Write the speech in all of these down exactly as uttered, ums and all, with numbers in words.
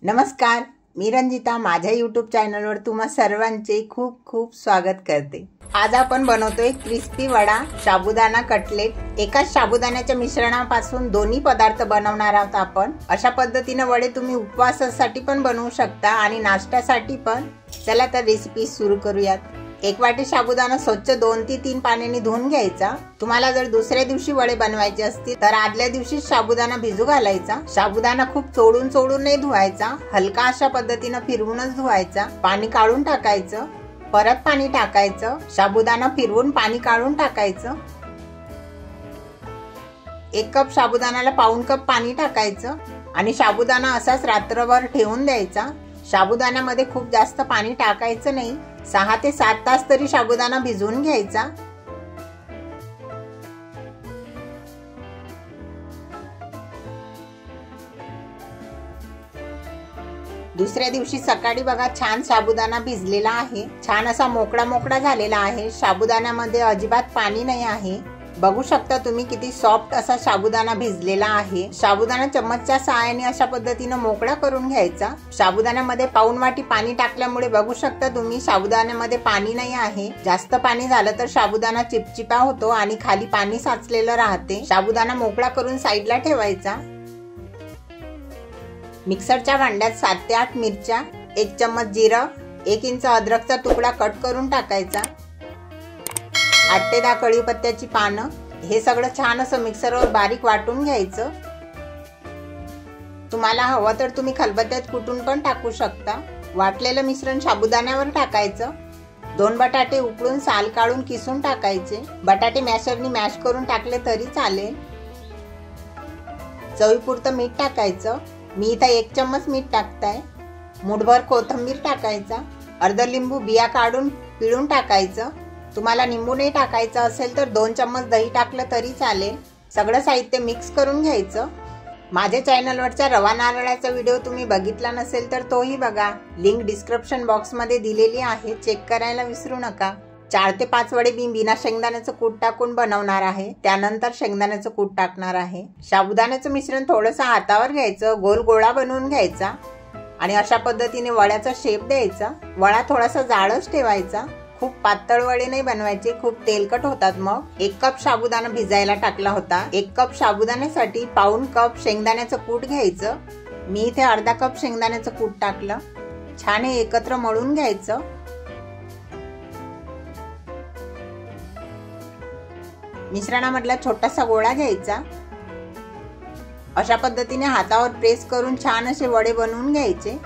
नमस्कार, मी रंजिता माझ्या यूट्यूब चॅनलवर तुम्हा सर्वांचे खूप खूप स्वागत करते। आज आपण बनवतोय क्रिस्पी वडा साबुदाणा कटलेट। एकाच साबुदाण्याच्या मिश्रणापासून दोन्ही पदार्थ बनवणार आहोत आपण। अशा पद्धतीने वडे तुम्ही उपवासासाठी पण बनवू शकता आणि नाश्त्यासाठी पण। चला तर रेसिपी सुरू करूयात। एक वाटी साबुदाणा स्वच्छ दोन ते तीन पाण्याने धुवून घ्यायचा। तुम्हाला जर दुसऱ्या दिवशी वडे बनवायचे असतील तर आदल्या दिवशी साबुदाणा भिजू घालायचा। साबुदाणा खूप चोडून चोडून नाही धुवायचा, हलका अशा पद्धतीने फिरवूनच धुवायचा। पाणी काढून टाकायचं, परत पाणी टाकायचं, साबुदाणा फिरवून पाणी काढून टाकायचं। एक कप साबुदाण्याला पाऊण कप पाणी टाकायचं आणि साबुदाणा असाच रात्रभर ठेवून द्यायचा। साबुदाण्यामध्ये खूप जास्त पाणी टाकायचं नाही, सहा ते सात तास तरी साबुदाणा भिजवून घ्यायचा। दुसऱ्या दिवशी सकाळी बघा छान साबुदाणा भिजलेला आहे, छान असा मोकळा मोकळा झालेला आहे। साबुदाण्यामध्ये अजिबात पाणी नाही आहे। बघू शकता तुम्ही किती सॉफ्ट असा साबुदाणा भिजलेला आहे। साबुदाणा चम्मचच्या सहाय्याने अशा पद्धतीने मोकळा करून घ्यायचा। साबुदाण्यामध्ये पाऊण वाटी पाणी टाकल्यामुळे बघू शकता तुम्ही साबुदाण्यामध्ये पाणी नाही आहे। जास्त पाणी झालं तर साबुदाणा चिपचिपा होतो आणि खाली पाणी साचलेलं राहते। साबुदाणा मोकळा करून साईडला ठेवायचा। मिक्सरच्या भांड्यात सात ते आठ मिरच्या, एक चम्मच जिरं, एक इंच अद्रकचा तुकडा कट करून टाकायचा। आठ ते दहा कढीपत्त्याची पानं, हे सगळं छान असं मिक्सरवर बारीक वाटून घ्यायचं। तुम्हाला हवं तर तुम्ही खलबत्त्यात कुटून पण टाकू शकता। वाटलेलं मिश्रण साबुदाण्यावर टाकायचं। दोन बटाटे उकळून साल काढून किसून टाकायचे। बटाटे मॅशरनी मॅश करून टाकले तरी चालेल। चवीपुरतं मीठ टाकायचं, मी इथं एक चम्मच मीठ टाकताय। मुठभर कोथिंबीर टाकायचा। अर्धा लिंबू बिया काढून पिळून टाकायचं। तुम्हाला लिंबू नाही टाकायचं असेल तर दोन चम्मच दही टाकलं तरी चालेल। सगळं साहित्य मिक्स करून घ्यायचं। माझ्या चॅनलवरचा रवा नारळाचा व्हिडिओ तुम्ही बघितला नसेल तर तोही बघा, लिंक डिस्क्रिप्शन बॉक्स मध्ये दिलेली आहे, चेक करायला विसरू नका। चार ते पाच वडे मी बिना शेंगदाण्याचं कूट टाकून बनवणार आहे, त्यानंतर शेंगदाण्याचं कूट टाकणार आहे। साबुदाण्याचं मिश्रण थोडंसं हातावर घ्यायचं, गोल गोळा बनवून घ्यायचा आणि अशा पद्धतीने वड्याचा शेप द्यायचा। वडा थोडासा जाडच ठेवायचा, खूप पातळ वडे नाही बनवायचे, खूप तेलकट होतात मग। एक कप साबुदाणा भिजायला टाकला होता। एक कप साबुदाण्यासाठी पाऊण कप शेंगदाण्याचं कूट घ्यायचं। मी इथे अर्धा कप शेंगदाण्याचं कूट टाकलं। छान हे एकत्र मळून घ्यायचं। मिश्रणामधला छोटासा गोळा घ्यायचा। अशा पद्धतीने हातावर प्रेस करून छान असे वडे बनवून घ्यायचे।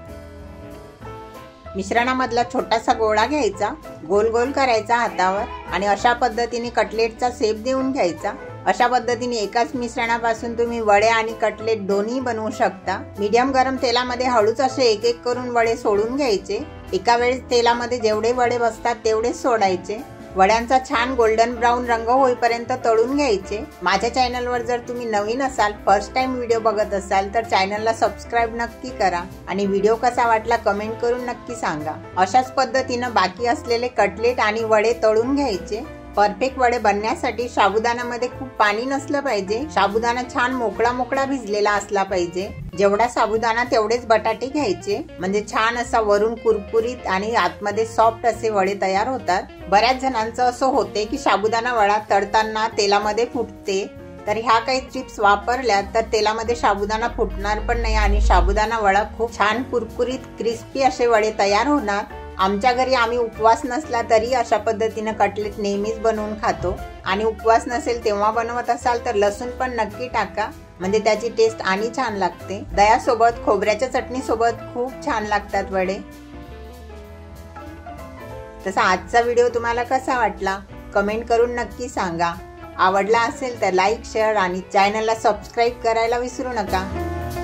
मिश्रणामधला छोटासा गोळा घ्यायचा, गोल गोल करायचा हातावर आणि अशा पद्धतीने कटलेटचा शेप देऊन घ्यायचा। अशा पद्धतीने एकाच मिश्रणापासून तुम्ही वडे आणि कटलेट दोन्ही बनवू शकता। मीडियम गरम तेलामध्ये हळूच असे एक एक करून वडे सोडून घ्यायचे। एका वेळेस तेलामध्ये जेवढे वडे बसतात तेवढेच सोडायचे। वड्यांचा छान गोल्डन ब्राऊन रंग होईपर्यंत तळून घ्यायचे। माझ्या चॅनलवर जर तुम्ही नवीन असाल, फर्स्ट टाइम व्हिडिओ बघत असाल तर चॅनलला सबस्क्राइब नक्की करा आणि व्हिडिओ कसा वाटला कमेंट करून नक्की सांगा। अशाच पद्धतीने बाकी असलेले कटलेट आणि वडे तळून घ्यायचे। परफेक्ट वडे बनण्यासाठी साबुदाण्यामध्ये खूप पाणी नसलं पाहिजे। साबुदाणा छान मोकळा मोकळा भिजलेला असला पाहिजे। जेवढा साबुदाणा तेवढेच बटाटे घ्यायचे, म्हणजे छान असा वरून कुरकुरीत आणि आतमध्ये सॉफ्ट असे वडे तयार होतात। बऱ्याच जणांचं असं होते की साबुदाणा वडा तळताना तेलामध्ये फुटते, तर ह्या काही टिप्स वापरल्या तर तेलामध्ये साबुदाणा फुटणार पण नाही आणि साबुदाणा वडा खूप छान कुरकुरीत क्रिस्पी असे वडे तयार होणार। आमच्या घरी आम्ही उपवास नसला तरी अशा पद्धतीने कटलेट नेहमीच बनवून खातो आणि उपवास नसेल तेव्हा बनवत असाल तर लसूण पण नक्की टाका, म्हणजे त्याची टेस्ट आणि छान लागते। दह्यासोबत, खोबऱ्याच्या चटणी सोबत खूप छान लागतात वडे। तसा आजचा व्हिडिओ तुम्हाला कसा वाटला कमेंट करून नक्की सांगा। आवडला असेल तर लाईक, शेअर आणि चॅनलला सबस्क्राईब करायला विसरू नका।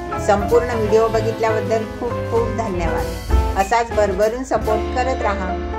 संपूर्ण व्हिडिओ बघितल्याबद्दल खूप खूप धन्यवाद। असाच भरभरून सपोर्ट करत राहा।